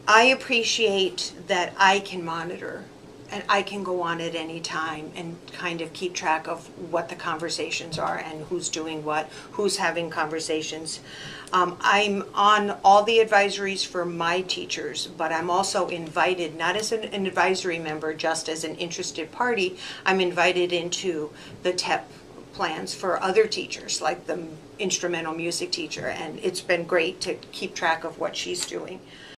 I appreciate that I can monitor and I can go on at any time and kind of keep track of what the conversations are and who's doing what, who's having conversations. I'm on all the advisories for my teachers, but I'm also invited, not as an advisory member, just as an interested party. I'm invited into the TEP plans for other teachers, like the instrumental music teacher, and it's been great to keep track of what she's doing.